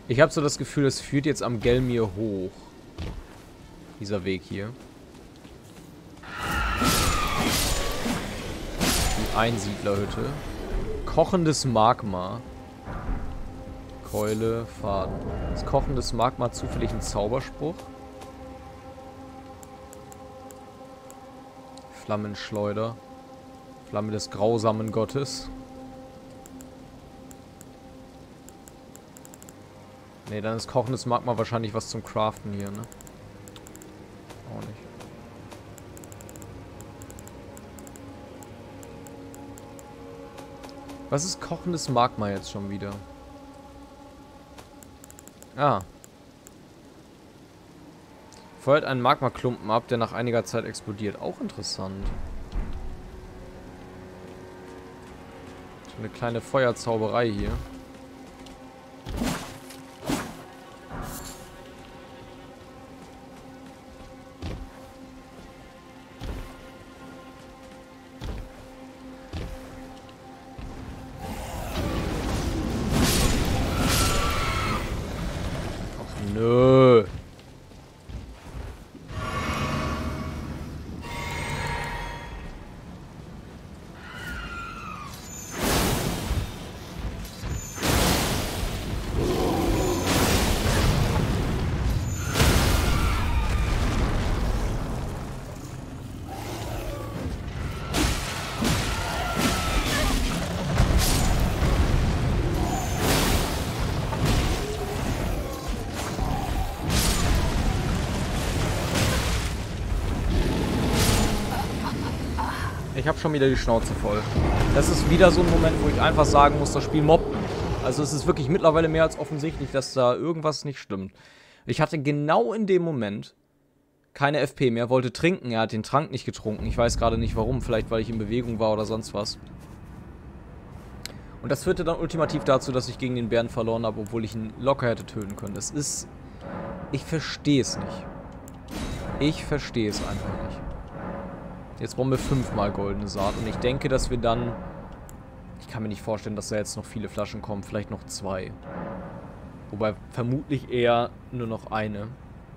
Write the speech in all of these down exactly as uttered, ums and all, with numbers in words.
Ich habe so das Gefühl, es führt jetzt am Gelmir hoch. Dieser Weg hier. Die Einsiedlerhütte. Kochendes Magma. Keule, Faden. Ist kochendes Magma zufällig ein Zauberspruch? Flammenschleuder. Flamme des grausamen Gottes. Ne, dann ist kochendes Magma wahrscheinlich was zum Craften hier, ne? Auch nicht. Was ist kochendes Magma jetzt schon wieder? Ah. Feuert einen Magmaklumpen ab, der nach einiger Zeit explodiert. Auch interessant. So eine kleine Feuerzauberei hier. Nö. Ich habe schon wieder die Schnauze voll. Das ist wieder so ein Moment, wo ich einfach sagen muss, das Spiel mobbt mich. Also es ist wirklich mittlerweile mehr als offensichtlich, dass da irgendwas nicht stimmt. Ich hatte genau in dem Moment keine F P mehr, wollte trinken. Er hat den Trank nicht getrunken. Ich weiß gerade nicht warum. Vielleicht, weil ich in Bewegung war oder sonst was. Und das führte dann ultimativ dazu, dass ich gegen den Bären verloren habe, obwohl ich ihn locker hätte töten können. Das ist... Ich verstehe es nicht. Ich verstehe es einfach nicht. Jetzt brauchen wir fünfmal goldene Saat. Und ich denke, dass wir dann... Ich kann mir nicht vorstellen, dass da jetzt noch viele Flaschen kommen. Vielleicht noch zwei. Wobei vermutlich eher nur noch eine.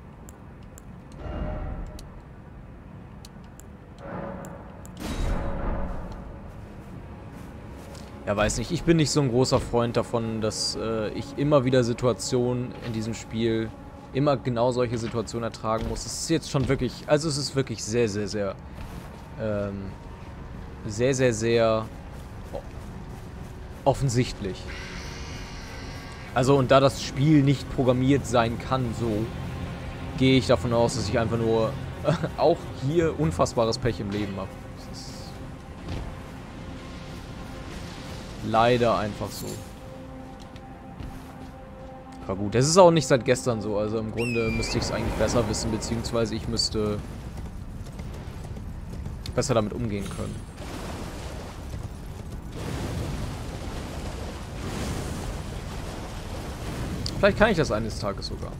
Ja, weiß nicht. Ich bin nicht so ein großer Freund davon, dass äh, ich immer wieder Situationen in diesem Spiel... immer genau solche Situationen ertragen muss. Es ist jetzt schon wirklich... Also es ist wirklich sehr, sehr, sehr... Ähm, sehr, sehr, sehr offensichtlich. Also, und da das Spiel nicht programmiert sein kann, so, gehe ich davon aus, dass ich einfach nur auch hier unfassbares Pech im Leben habe. Das ist leider einfach so. Aber gut, das ist auch nicht seit gestern so. Also im Grunde müsste ich es eigentlich besser wissen, beziehungsweise ich müsste besser damit umgehen können. Vielleicht kann ich das eines Tages sogar.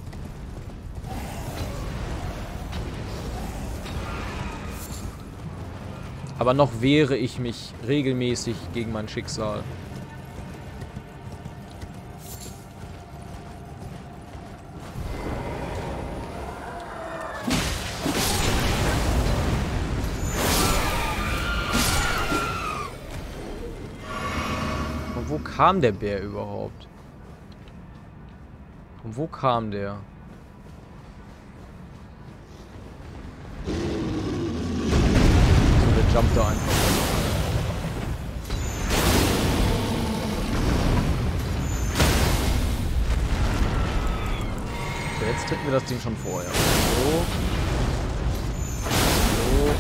Aber noch wehre ich mich regelmäßig gegen mein Schicksal. Wo kam der Bär überhaupt? Und wo kam der? So, der jumpt da einfach. So, jetzt treten wir das Ding schon vorher. So. So.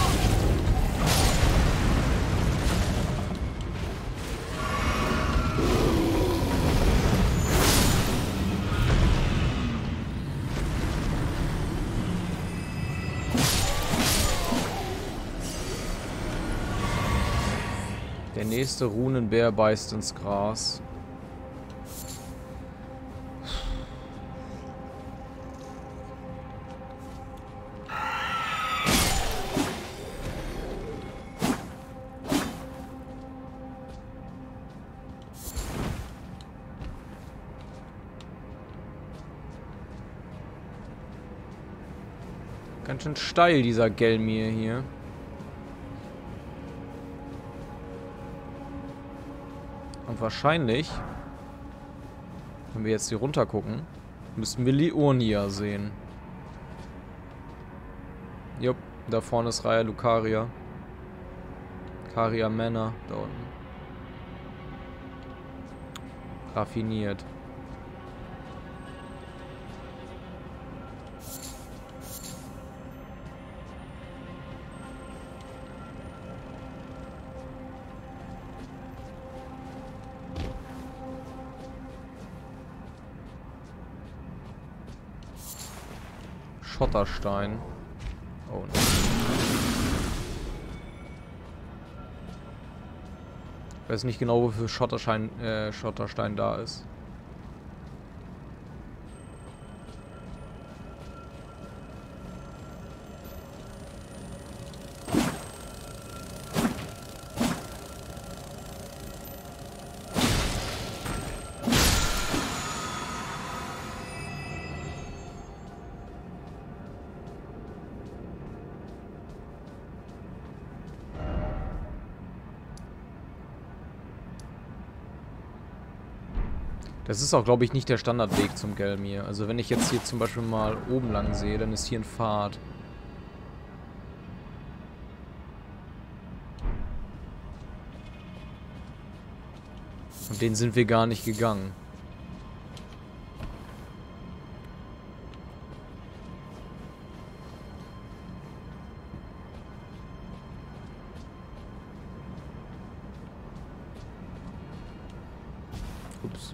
Der nächste Runenbär beißt ins Gras. Ganz schön steil, dieser Gelmir hier. Und wahrscheinlich, wenn wir jetzt hier runter gucken, müssten wir Liurnia sehen. Jupp, da vorne ist Raya Lucaria. Caria Manor, da unten. Raffiniert. Schotterstein. Oh nein. Ich weiß nicht genau, wofür Schotterstein, äh, Schotterstein da ist. Das ist auch, glaube ich, nicht der Standardweg zum Gelmir. Also wenn ich jetzt hier zum Beispiel mal oben lang sehe, dann ist hier ein Pfad. Und den sind wir gar nicht gegangen. Ups.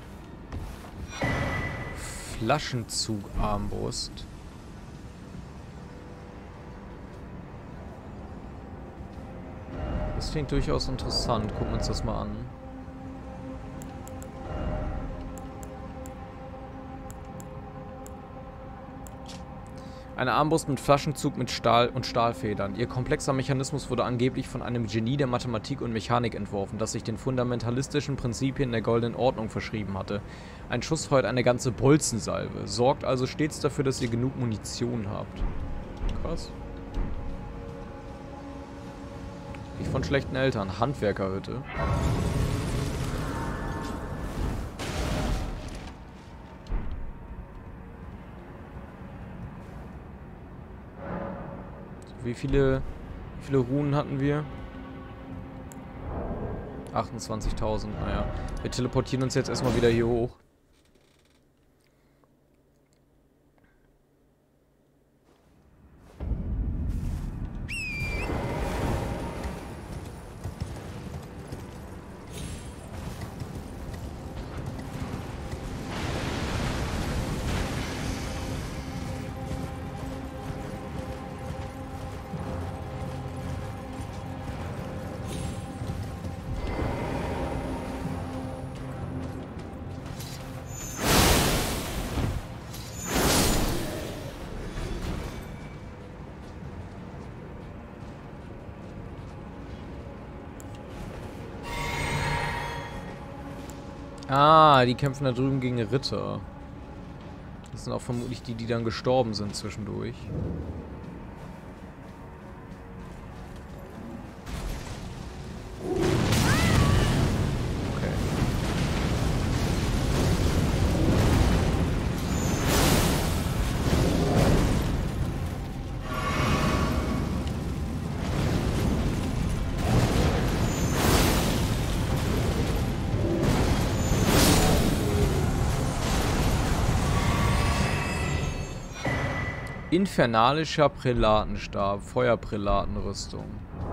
Flaschenzug-Armbrust. Das klingt durchaus interessant. Gucken wir uns das mal an. Eine Armbrust mit Flaschenzug mit Stahl und Stahlfedern. Ihr komplexer Mechanismus wurde angeblich von einem Genie der Mathematik und Mechanik entworfen, das sich den fundamentalistischen Prinzipien der Goldenen Ordnung verschrieben hatte. Ein Schuss feuert eine ganze Bolzensalve. Sorgt also stets dafür, dass ihr genug Munition habt. Krass. Nicht von schlechten Eltern. Handwerkerhütte. Wie viele, wie viele Runen hatten wir? achtundzwanzigtausend, naja. Wir teleportieren uns jetzt erstmal wieder hier hoch. Ah, die kämpfen da drüben gegen Ritter. Das sind auch vermutlich die, die dann gestorben sind zwischendurch. Infernalischer Prälatenstab, Feuerprälatenrüstung.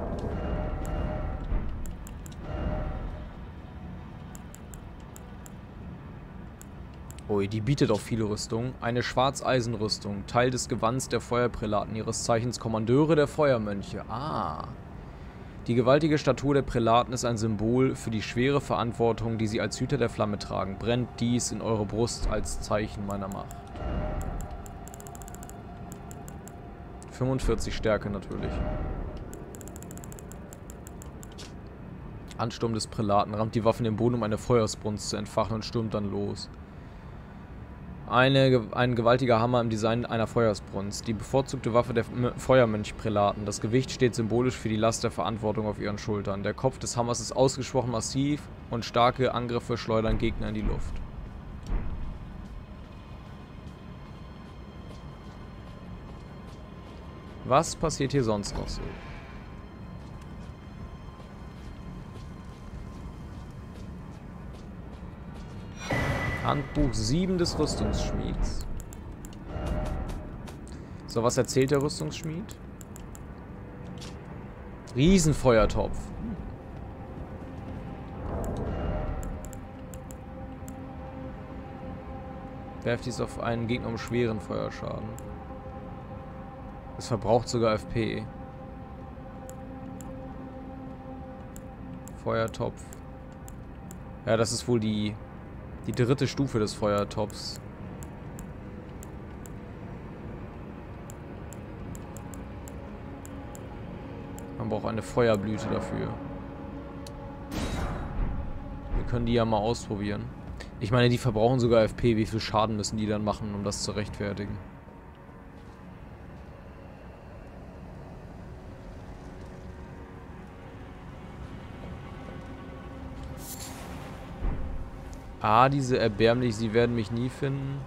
Ui, die bietet auch viele Rüstungen. Eine Schwarzeisenrüstung, Teil des Gewands der Feuerprälaten, ihres Zeichens Kommandeure der Feuermönche. Ah. Die gewaltige Statur der Prälaten ist ein Symbol für die schwere Verantwortung, die sie als Hüter der Flamme tragen. Brennt dies in eure Brust als Zeichen meiner Macht. fünfundvierzig Stärke natürlich. Ansturm des Prälaten. Rammt die Waffe in den Boden, um eine Feuersbrunst zu entfachen und stürmt dann los. Eine, ein gewaltiger Hammer im Design einer Feuersbrunst. Die bevorzugte Waffe der Feuermönchprälaten. Das Gewicht steht symbolisch für die Last der Verantwortung auf ihren Schultern. Der Kopf des Hammers ist ausgesprochen massiv und starke Angriffe schleudern Gegner in die Luft. Was passiert hier sonst noch so? Handbuch sieben des Rüstungsschmieds. So, was erzählt der Rüstungsschmied? Riesenfeuertopf. Hm. Werft dies auf einen Gegner um schweren Feuerschaden. Es verbraucht sogar F P. Feuertopf. Ja, das ist wohl die... Die dritte Stufe des Feuertopfs. Man braucht eine Feuerblüte dafür. Wir können die ja mal ausprobieren. Ich meine, die verbrauchen sogar F P. Wie viel Schaden müssen die dann machen, um das zu rechtfertigen? Ah, diese erbärmlich, sie werden mich nie finden.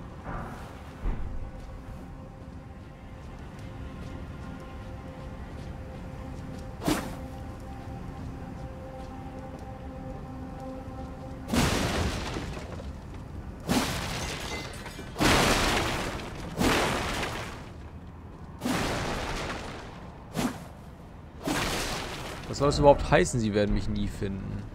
Was soll es überhaupt heißen, sie werden mich nie finden?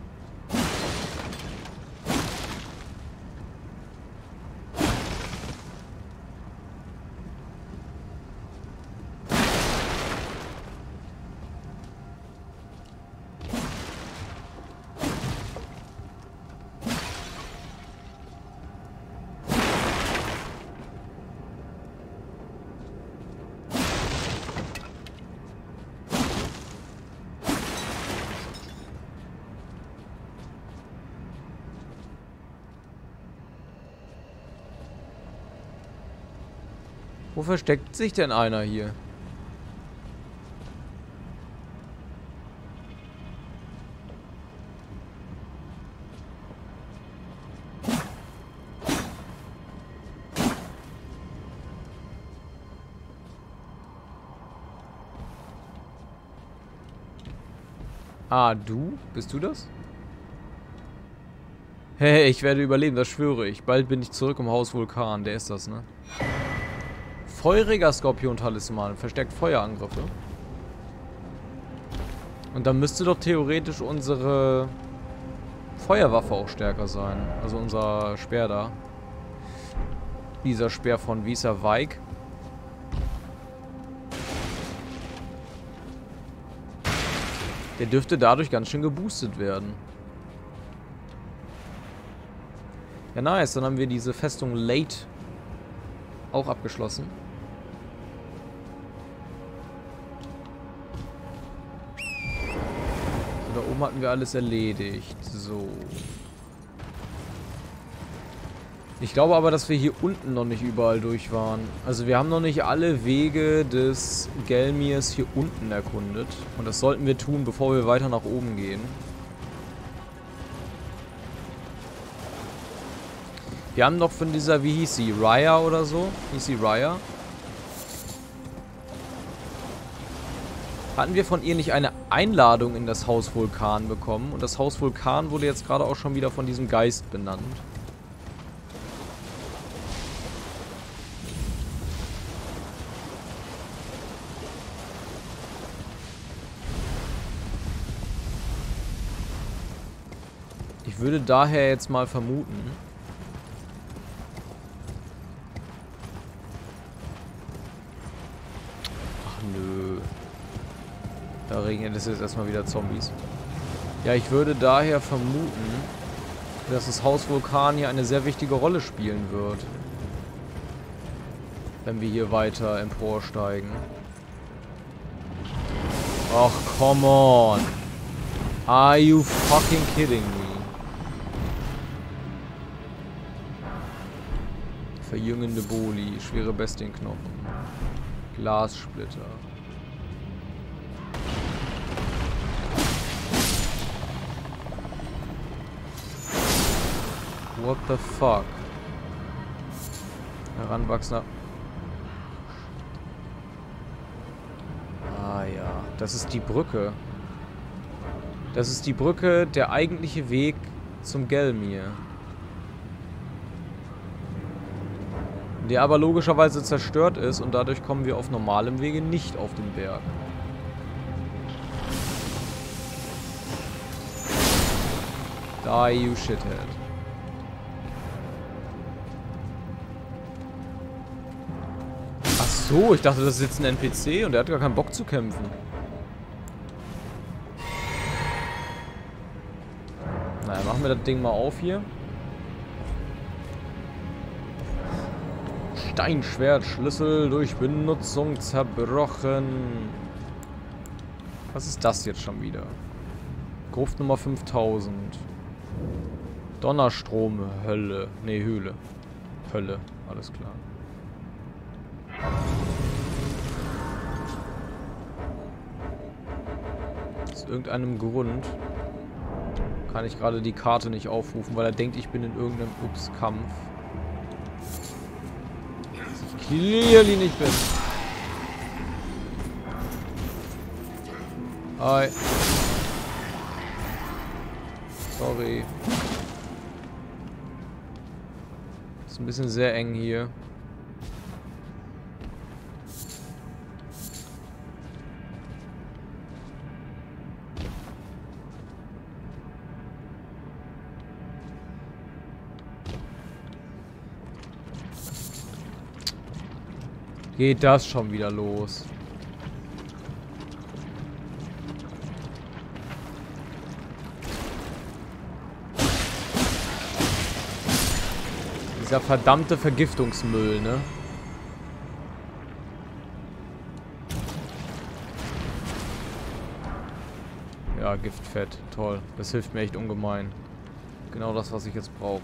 Wo versteckt sich denn einer hier? Ah, du? Bist du das? Hey, ich werde überleben, das schwöre ich. Bald bin ich zurück im Haus Vulkan. Der ist das, ne? Feuriger Skorpion-Talisman. Verstärkt Feuerangriffe. Und dann müsste doch theoretisch unsere Feuerwaffe auch stärker sein. Also unser Speer da. Dieser Speer von Visa Weig. Der dürfte dadurch ganz schön geboostet werden. Ja, nice. Dann haben wir diese Festung Late auch abgeschlossen. So, da oben hatten wir alles erledigt. So. Ich glaube aber, dass wir hier unten noch nicht überall durch waren. Also wir haben noch nicht alle Wege des Gelmirs hier unten erkundet. Und das sollten wir tun, bevor wir weiter nach oben gehen. Wir haben noch von dieser, wie hieß sie, Raya oder so? Hieß sie Raya? Hatten wir von ihr nicht eine Einladung in das Haus Vulkan bekommen? Und das Haus Vulkan wurde jetzt gerade auch schon wieder von diesem Geist benannt. Ich würde daher jetzt mal vermuten... Nö. Da regnet es jetzt erstmal wieder Zombies. Ja, ich würde daher vermuten, dass das Haus Vulkan hier eine sehr wichtige Rolle spielen wird. Wenn wir hier weiter emporsteigen. Ach, come on. Are you fucking kidding me? Verjüngende Boli, schwere Bestienknochen, Glassplitter. What the fuck? Heranwachsender. Ah ja, das ist die Brücke. Das ist die Brücke, der eigentliche Weg zum Gelmir. Der aber logischerweise zerstört ist und dadurch kommen wir auf normalem Wege nicht auf den Berg. Die, you shithead. Ach so, ich dachte, das ist jetzt ein N P C und der hat gar keinen Bock zu kämpfen. Naja, machen wir das Ding mal auf hier. Steinschwert, Schlüssel durch Benutzung zerbrochen. Was ist das jetzt schon wieder? Gruft Nummer fünftausend. Donnerstrom, Hölle. Ne, Höhle. Hölle, alles klar. Aus irgendeinem Grund kann ich gerade die Karte nicht aufrufen, weil er denkt, ich bin in irgendeinem Ups-Kampf. Clearly nicht bin. Hi. Sorry. Ist ein bisschen sehr eng hier. Geht das schon wieder los? Dieser verdammte Vergiftungsmüll, ne? Ja, Giftfett. Toll. Das hilft mir echt ungemein. Genau das, was ich jetzt brauche.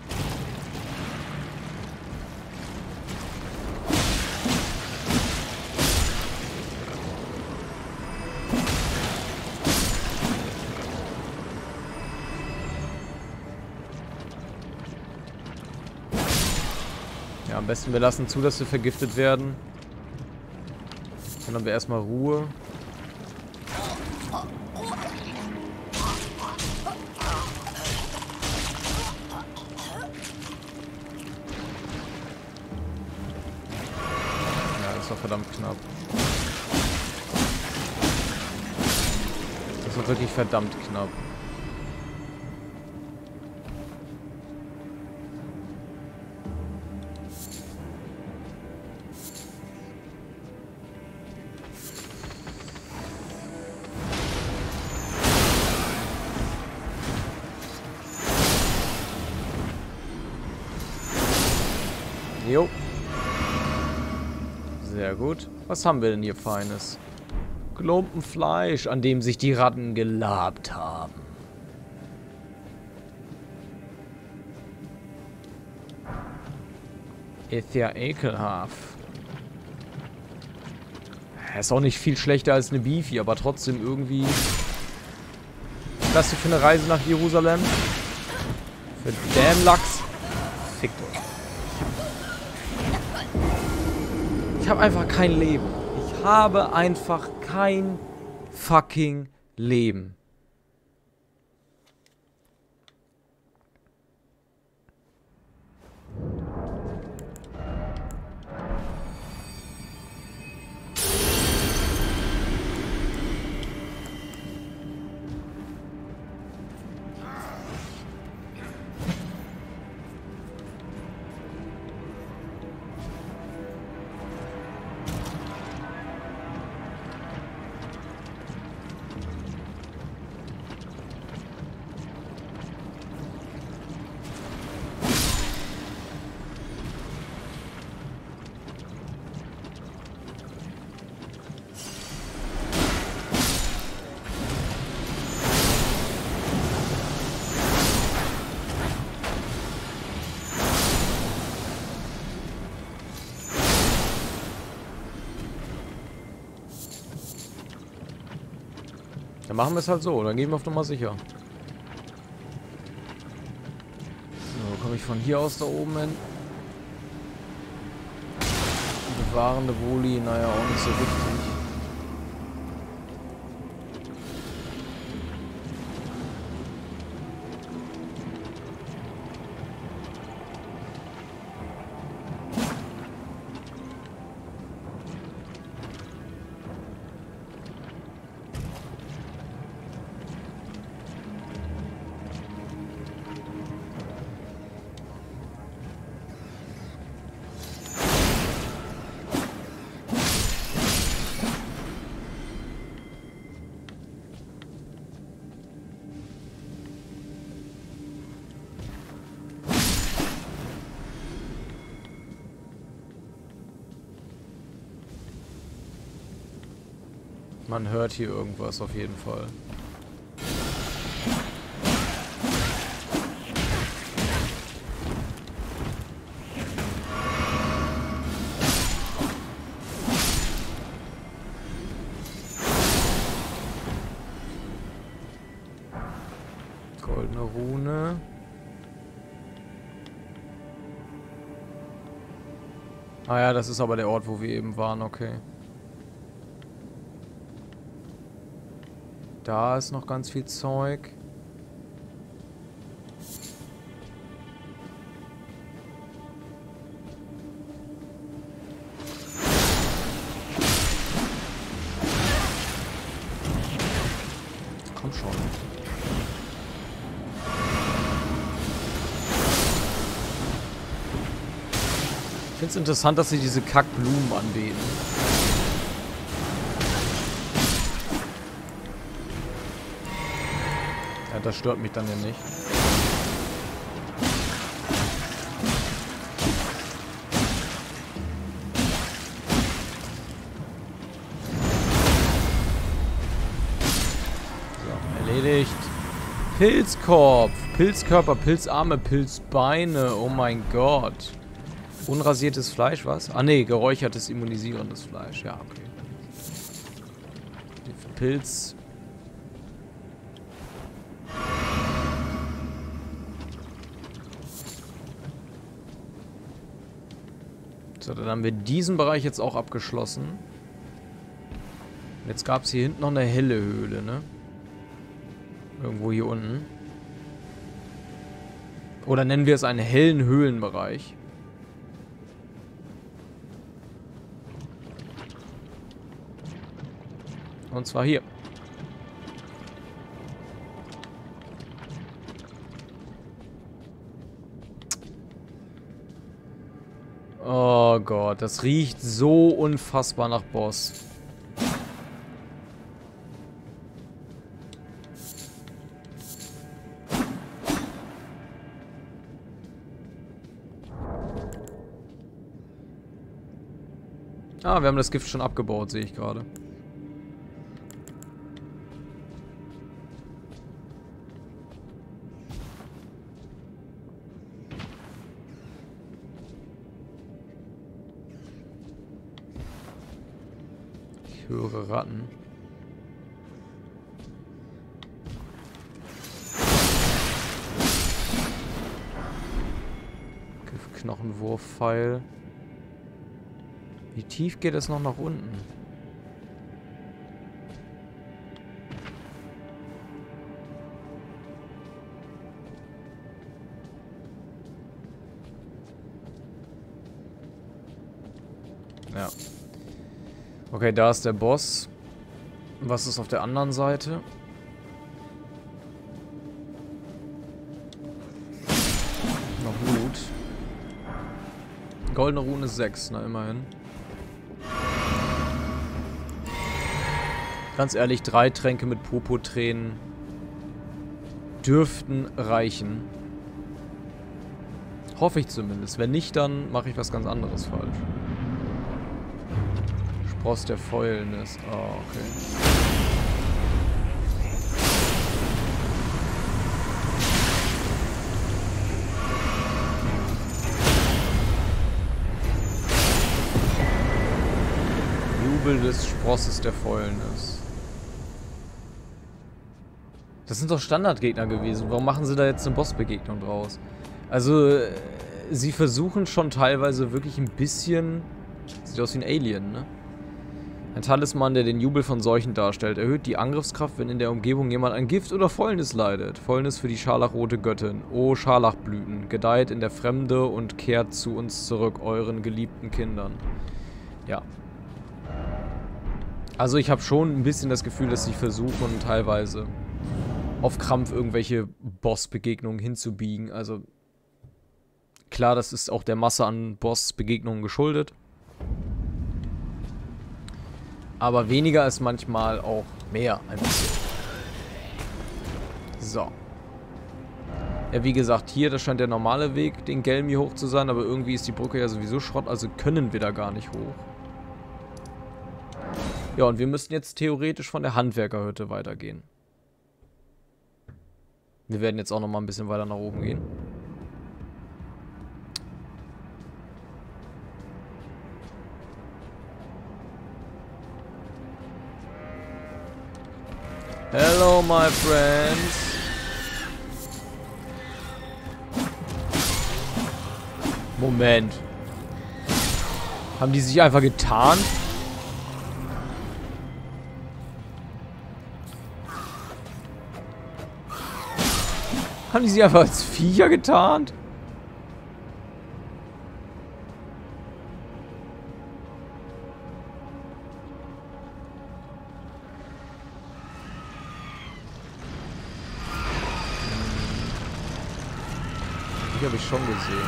Ja, am besten wir lassen zu, dass wir vergiftet werden. Dann haben wir erstmal Ruhe. Ja, das war verdammt knapp. Das war wirklich verdammt knapp. Jo. Sehr gut. Was haben wir denn hier Feines? Klumpen Fleisch, an dem sich die Ratten gelabt haben. Ist ja ekelhaft. Ist auch nicht viel schlechter als eine Beefy, aber trotzdem irgendwie... Was ist das hier für eine Reise nach Jerusalem? Für Damn Lachs. Fickt euch. Ich habe einfach kein Leben. Ich habe einfach kein fucking Leben. Dann machen wir es halt so. Dann gehen wir auf Nummer sicher. So, komme ich von hier aus da oben hin? Bewahrende Woli, naja, auch nicht so richtig. Man hört hier irgendwas auf jeden Fall. Goldene Rune. Ah ja, das ist aber der Ort, wo wir eben waren, okay. Da ist noch ganz viel Zeug. Komm schon. Ich finde es interessant, dass sie diese Kackblumen anbeten. Ja, das stört mich dann ja nicht. So, erledigt. Pilzkorb, Pilzkörper, Pilzarme, Pilzbeine. Oh mein Gott. Unrasiertes Fleisch, was? Ah ne, geräuchertes, immunisierendes Fleisch. Ja, okay. Pilz... So, dann haben wir diesen Bereich jetzt auch abgeschlossen. Jetzt gab es hier hinten noch eine helle Höhle, ne? Irgendwo hier unten. Oder nennen wir es einen hellen Höhlenbereich. Und zwar hier. Oh Gott, das riecht so unfassbar nach Boss. Ah, wir haben das Gift schon abgebaut, sehe ich gerade. Ich höre Ratten. Knochenwurfpfeil. Wie tief geht es noch nach unten? Ja. Okay, da ist der Boss. Was ist auf der anderen Seite? Noch Loot. Goldene Rune sechs, na immerhin. Ganz ehrlich, drei Tränke mit Popotränen dürften reichen. Hoffe ich zumindest. Wenn nicht, dann mache ich was ganz anderes falsch. Spross der Fäulnis. Oh, okay. Jubel des Sprosses der Fäulnis. Das sind doch Standardgegner gewesen. Warum machen sie da jetzt eine Bossbegegnung draus? Also, äh, sie versuchen schon teilweise wirklich ein bisschen... Sieht aus wie ein Alien, ne? Ein Talisman, der den Jubel von Seuchen darstellt. Erhöht die Angriffskraft, wenn in der Umgebung jemand an Gift oder Fäulnis leidet. Fäulnis für die scharlachrote Göttin. O Scharlachblüten, gedeiht in der Fremde und kehrt zu uns zurück, euren geliebten Kindern. Ja. Also ich habe schon ein bisschen das Gefühl, dass sie versuchen, teilweise auf Krampf irgendwelche Bossbegegnungen hinzubiegen. Also klar, das ist auch der Masse an Bossbegegnungen geschuldet. Aber weniger ist manchmal auch mehr, ein bisschen. So. Ja, wie gesagt, hier, das scheint der normale Weg, den Gelmi hoch zu sein, aber irgendwie ist die Brücke ja sowieso Schrott, also können wir da gar nicht hoch. Ja, und wir müssten jetzt theoretisch von der Handwerkerhütte weitergehen. Wir werden jetzt auch nochmal ein bisschen weiter nach oben gehen. Hello, my friends. Moment. Haben die sich einfach getarnt? Haben die sich einfach als Viecher getarnt? Die habe ich schon gesehen.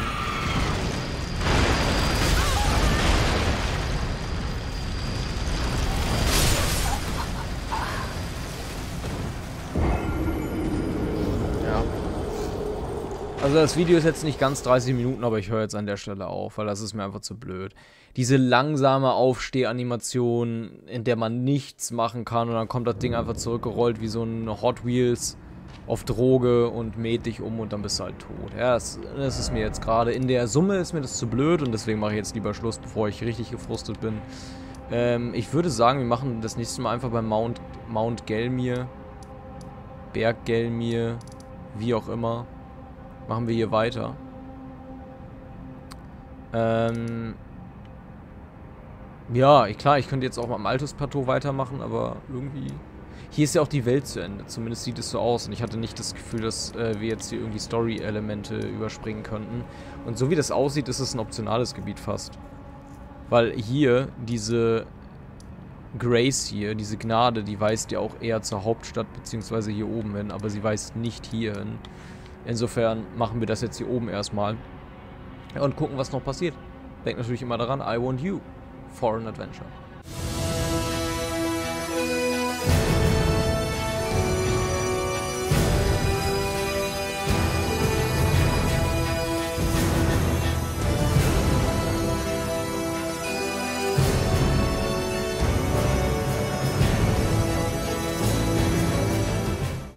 Ja. Also das Video ist jetzt nicht ganz dreißig Minuten, aber ich höre jetzt an der Stelle auf, weil das ist mir einfach zu blöd. Diese langsame Aufstehanimation, in der man nichts machen kann und dann kommt das Ding einfach zurückgerollt wie so ein Hot Wheels auf Droge und mäht dich um und dann bist du halt tot. Ja, das, das ist mir jetzt gerade, in der Summe ist mir das zu blöd und deswegen mache ich jetzt lieber Schluss, bevor ich richtig gefrustet bin. Ähm, ich würde sagen, wir machen das nächste Mal einfach beim Mount, Mount Gelmir, Berg Gelmir, wie auch immer, machen wir hier weiter. Ähm, ja, klar, ich könnte jetzt auch mal am Altus-Plateau weitermachen, aber irgendwie... Hier ist ja auch die Welt zu Ende, zumindest sieht es so aus. Und ich hatte nicht das Gefühl, dass äh, wir jetzt hier irgendwie Story-Elemente überspringen könnten. Und so wie das aussieht, ist es ein optionales Gebiet fast. Weil hier, diese Grace hier, diese Gnade, die weist ja auch eher zur Hauptstadt, beziehungsweise hier oben hin. Aber sie weist nicht hier hin. Insofern machen wir das jetzt hier oben erstmal. Und gucken, was noch passiert. Denkt natürlich immer daran, I want you for an adventure.